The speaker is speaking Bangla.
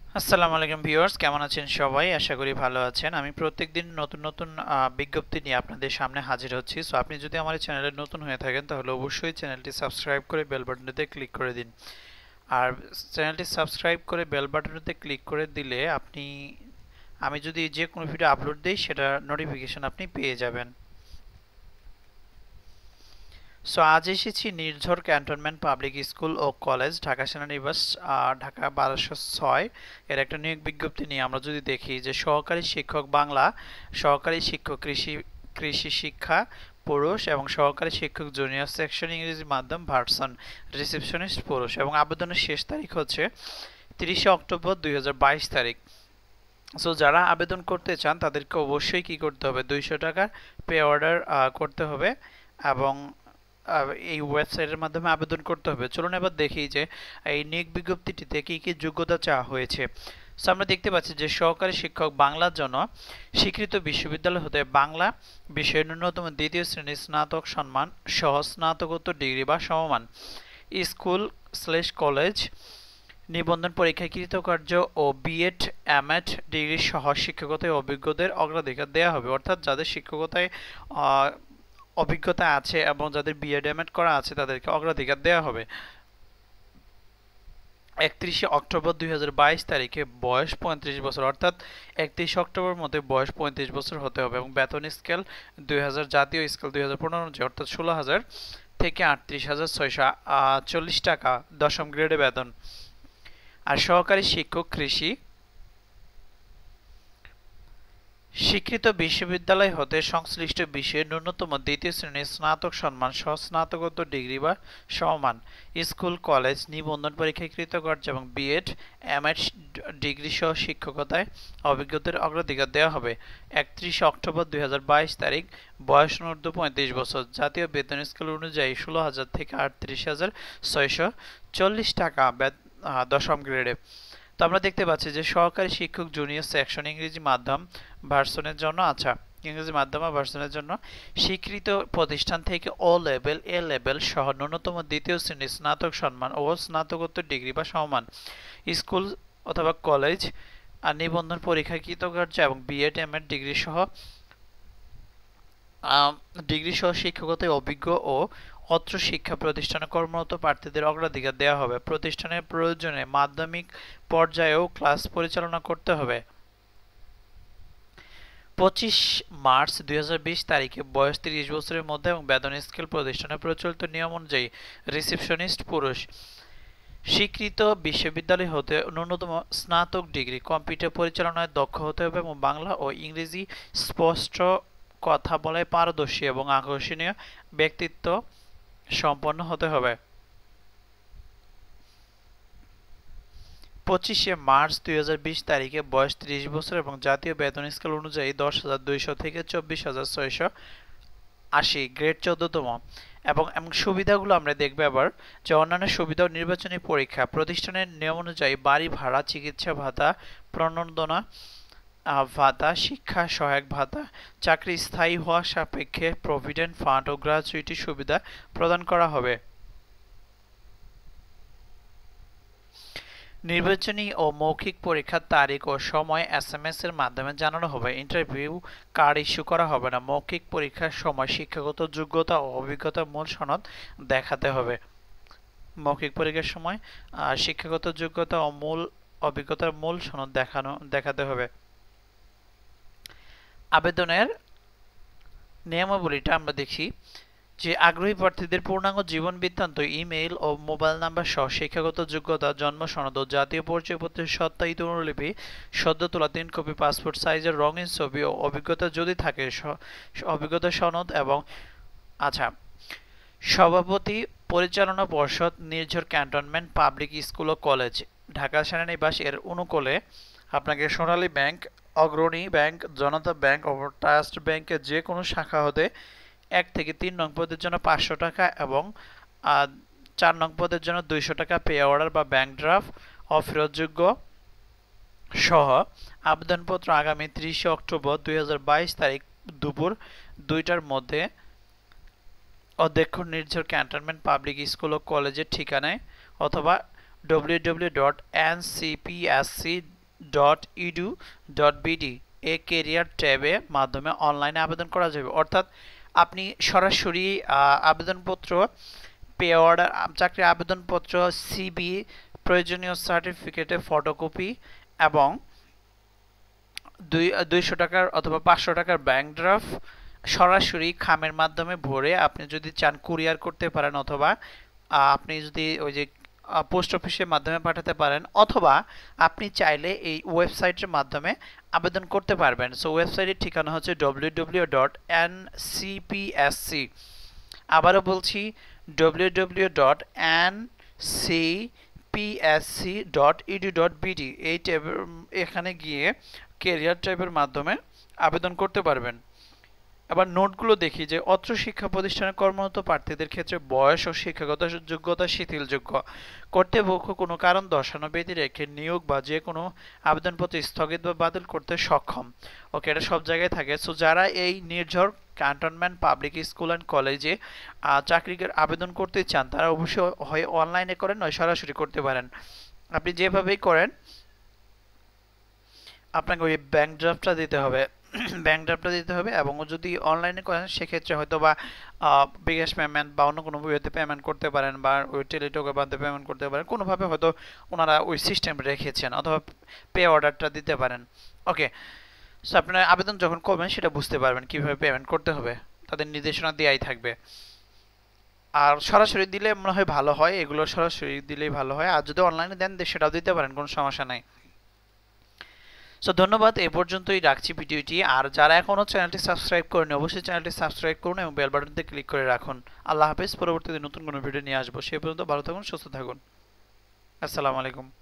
আসসালামু আলাইকুম ভিউয়ার্স, কেমন আছেন সবাই? আশা করি ভালো আছেন। আমি প্রত্যেকদিন নতুন নতুন বিজ্ঞপ্তি নিয়ে আপনাদের সামনে হাজির হচ্ছি। সো আপনি যদি আমার এই চ্যানেলে নতুন হয়ে থাকেন তাহলে অবশ্যই চ্যানেলটি সাবস্ক্রাইব করে বেল বাটনটিতে ক্লিক করে দিন। আর চ্যানেলটি সাবস্ক্রাইব করে বেল বাটনটিতে ক্লিক করে দিলে আমি যদি যে কোনো ভিডিও আপলোড দিই সেটা নোটিফিকেশন আপনি পেয়ে যাবেন। সো আজ এসেছি নির্ঝর ক্যান্টনমেন্ট পাবলিক স্কুল ও কলেজ, ঢাকা সেনানিবাস, ঢাকা 1206 এর একটা নিয়োগ বিজ্ঞপ্তি নিয়ে। আমরা যদি দেখি যে সহকারী শিক্ষক বাংলা, সহকারী শিক্ষক কৃষি শিক্ষা পুরুষ এবং সহকারী শিক্ষক জুনিয়র সেকশন ইংরেজি মাধ্যম ভার্সন রিসেপশনিস্ট পুরুষ, এবং আবেদনের শেষ তারিখ হচ্ছে 30 অক্টোবর 2022 তারিখ। সো যারা আবেদন করতে চান তাদেরকে অবশ্যই কি করতে হবে, 200 টাকা পে অর্ডার করতে হবে এবং এই ওয়েবসাইটের মাধ্যমে আবেদন করতে হবে। চলুন এবার দেখি যে এই নিয়োগ বিজ্ঞপ্তিটিতে কি কি যোগ্যতা চাওয়া হয়েছে। সো আমরা দেখতে পাচ্ছি যে সহকারী শিক্ষক বাংলার জন্য স্বীকৃত বিশ্ববিদ্যালয় হতে বাংলা বিষয়ে ন্যূনতম দ্বিতীয় শ্রেণীর স্নাতক সম্মান সহ স্নাতকোত্তর ডিগ্রি বা সমমান, স্কুল কলেজ নিবন্ধন পরীক্ষায় কৃতকার্য ও বিএড এমএড ডিগ্রি সহ শিক্ষকতায় অভিজ্ঞদের অগ্রাধিকার দেওয়া হবে। অর্থাৎ যাদের শিক্ষকতায় অভিজ্ঞতা আছে এবং যাদের বিএড এমএড করা আছে তাদেরকে অগ্রাধিকার দেওয়া হবে। 31 অক্টোবর 2022 তারিখে বয়স 35 বছর, অর্থাৎ 31 অক্টোবর মধ্যে বয়স 35 বছর হতে হবে এবং বেতন স্কেল 2000 জাতীয় স্কেল 2015 অনুযায়ী অর্থাৎ 16,000 থেকে 38,640 টাকা দশম গ্রেডে বেতন। আর সহকারী শিক্ষক কৃষি স্বীকৃত বিশ্ববিদ্যালয় হতে সংশ্লিষ্ট বিষয়ে ন্যূনতম দ্বিতীয় শ্রেণীর স্নাতক সম্মান সহ স্নাতকোত্তর ডিগ্রি বা সমমান, স্কুল কলেজ নিবন্ধন পরীক্ষায় কৃতকার্য এবং বিএড এমএড ডিগ্রি সহ শিক্ষকতায় অভিজ্ঞতার অগ্রাধিকার দেওয়া হবে। 31 অক্টোবর 2022 তারিখ, বয়স ঊর্ধ্ব 35 বছর, জাতীয় বেতন স্কেল অনুযায়ী 16,000 থেকে 38,640 টাকা দশম গ্রেডে। তো আমরা দেখতে পাচ্ছি যে সহকারী শিক্ষক জুনিয়র সেকশন ইংরেজি মাধ্যম ভার্সনের জন্য ইংরেজি মাধ্যম ভার্সনের জন্য স্বীকৃত প্রতিষ্ঠান থেকে ও লেভেল এ লেভেল সহ ন্যূনতম দ্বিতীয় শ্রেণীর স্নাতক সম্মান ও স্নাতকোত্তর ডিগ্রি বা সমমান, স্কুল অথবা কলেজ আর নিবন্ধন পরীক্ষায় কৃতকার্য এবং বিএড এমএড ডিগ্রি সহ শিক্ষকতায় অভিজ্ঞ ও অত্র শিক্ষা প্রতিষ্ঠানে কর্মরত প্রার্থীদের অগ্রাধিকার দেওয়া হবে। প্রতিষ্ঠানের প্রয়োজনে মাধ্যমিক পর্যায়েও ক্লাস পরিচালনা করতে হবে। 25 মার্চ 2020 তারিখে বয়স 30 বছরের মধ্যে এবং বেতন স্কেল প্রতিষ্ঠানের প্রচলিত নিয়ম অনুযায়ী রিসেপশনিস্ট পুরুষ, স্বীকৃত বিশ্ববিদ্যালয় হতে ন্যূনতম স্নাতক ডিগ্রি কম্পিউটার পরিচালনায় দক্ষ হতে হবে এবং বাংলা ও ইংরেজি স্পষ্ট কথা বলায় পারদর্শী এবং আকর্ষণীয় ব্যক্তিত্ব সম্পন্ন হতে হবে। 25 মার্চ 2020 তারিখে বয়স 30 বছর এবং জাতীয় বেতন স্কেল অনুযায়ী 10,200 থেকে 24,680 গ্রেড 14তম। এবং সুবিধাগুলো আমরা দেখব এবার যে অন্যান্য সুবিধা ও নির্বাচনী পরীক্ষা, প্রতিষ্ঠানের নিয়ম অনুযায়ী বাড়ি ভাড়া, চিকিৎসা ভাতা, প্রণোদনা ভাতা, শিক্ষা সহায়ক ভাতা, চাকরি স্থায়ী হওয়া সাপেক্ষে প্রভিডেন্ট ফান্ড ও গ্র্যাচুইটি সুবিধা প্রদান করা হবে। নির্বাচনী ও মৌখিক পরীক্ষার তারিখ ও সময় এসএমএস এর মাধ্যমে জানানো হবে। ইন্টারভিউ কার্ড ইস্যু করা হবে না। মৌখিক পরীক্ষার সময় শিক্ষাগত যোগ্যতা ও অভিজ্ঞতার মূল সনদ দেখাতে হবে। মৌখিক পরীক্ষার সময় শিক্ষাগত যোগ্যতা ও অভিজ্ঞতার মূল সনদ দেখাতে হবে। আবেদনের নিয়মাবলীটা আমরা দেখি যে আগ্রহী প্রার্থীদের পূর্ণাঙ্গ জীবন বৃত্তান্ত, ইমেইল ও মোবাইল নাম্বার সহ শিক্ষাগত যোগ্যতা, জন্ম সনদ ও জাতীয় পরিচয়পত্রের সত্যায়িত অনুলিপি, সদ্য তোলা 3 কপি পাসপোর্ট সাইজের রঙিন ছবি ও অভিজ্ঞতা যদি থাকে অভিজ্ঞতা সনদ এবং সভাপতি পরিচালনা পর্ষদ, নির্ঝর ক্যান্টনমেন্ট পাবলিক স্কুল ও কলেজ, ঢাকা সেনানিবাস এর অনুকূলে আপনাকে Sonali bank, Agrani bank, Janata bank ও ট্রাস্ট ব্যাংকের যে কোনো শাখা হতে 1 থেকে 3 নং পদের জন্য 500 টাকা এবং 4 নং পদের জন্য 200 টাকা পে অর্ডার বা ব্যাংক ড্রাফট অফেরতযোগ্য সহ আবেদনপত্র আগামী 30 অক্টোবর 2022 তারিখ দুপুর 2টার মধ্যে অধ্যক্ষ নির্ঝর ক্যান্টনমেন্ট পাবলিক স্কুল ও কলেজের ঠিকানায় অথবা www.ncpsc cakorir.edu.bd এই ক্যারিয়ার ট্যাবে মাধ্যমে অনলাইনে আবেদন করা যাবে। অর্থাৎ আপনি সরাসরি আবেদনপত্র, পে অর্ডার, চাকরির আবেদনপত্র, সিবি, প্রয়োজনীয় সার্টিফিকেটের ফটোকপি এবং 200 টাকার অথবা 500 টাকার ব্যাংক ড্রাফট সরাসরি খামের মাধ্যমে ভরে আপনি যদি চান কুরিয়ার করতে পারেন, অথবা আপনি যদি ওই যে পোস্ট অফিসের মাধ্যমে পাঠাতে পারেন, অথবা আপনি চাইলে এই ওয়েবসাইটের মাধ্যমে আবেদন করতে পারবেন। সো ওয়েবসাইটের ঠিকানা হচ্ছে www.ncpsc, আবারও বলছি www.ncpsc.edu.bd এই ট্যাবের এখানে গিয়ে ক্যারিয়ার ট্যাবের মাধ্যমে আবেদন করতে পারবেন। আবার নোটগুলো দেখি যে অত্র শিক্ষা প্রতিষ্ঠানে কর্মরত প্রার্থীদের ক্ষেত্রে বয়স ও শিক্ষাগত যোগ্যতা শিথিলযোগ্য। কর্তৃপক্ষ কোনো কারণ দর্শানো ব্যতি রেখে নিয়োগ বা যে কোনো আবেদনপত্র স্থগিত বা বাতিল করতে সক্ষম। ওকে, এটা সব জায়গায় থাকে। সো যারা এই Nirjhor cantonment public school and কলেজে চাকরির আবেদন করতে চান তারা অবশ্যই হয় অনলাইনে করেন নয় সরাসরি করতে পারেন। আপনি যেভাবেই করেন আপনাকে ওই ব্যাংক ড্রাফটটা দিতে হবে এবং যদি অনলাইনে করেন সেক্ষেত্রে হয়তো বা বিকাশ পেমেন্ট বা অন্য কোনো ওয়েতে পেমেন্ট করতে পারেন, বা ওই টেলিটকের মাধ্যমে পেমেন্ট করতে পারেন, কোনোভাবে হয়তো ওনারা ওই সিস্টেম রেখেছেন, অথবা পে অর্ডারটা দিতে পারেন। ওকে, সো আপনারা আবেদন যখন করবেন সেটা বুঝতে পারবেন কীভাবে পেমেন্ট করতে হবে, তাদের নির্দেশনা দেওয়াই থাকবে। আর সরাসরি দিলে মনে হয় ভালো হয়, এগুলো সরাসরি দিলেই ভালো হয়, আর যদি অনলাইনে দেন সেটাও দিতে পারেন, কোনো সমস্যা নাই। সো ধন্যবাদ, এই পর্যন্তই রাখছি ভিডিওটি। আর যারা এখনও চ্যানেলটি সাবস্ক্রাইব করেনি অবশ্যই চ্যানেলটি সাবস্ক্রাইব করুন এবং বেল বাটনটি ক্লিক করে রাখুন। আল্লাহ হাফেজ, পরবর্তীতে নতুন কোনো ভিডিও নিয়ে আসবো। সেই পর্যন্ত ভালো থাকুন, সুস্থ থাকুন। আসসালামু আলাইকুম।